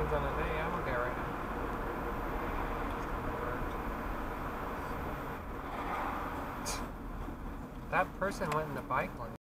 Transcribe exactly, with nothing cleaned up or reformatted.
depends on the day. I'm okay right now. That person went in the bike lane.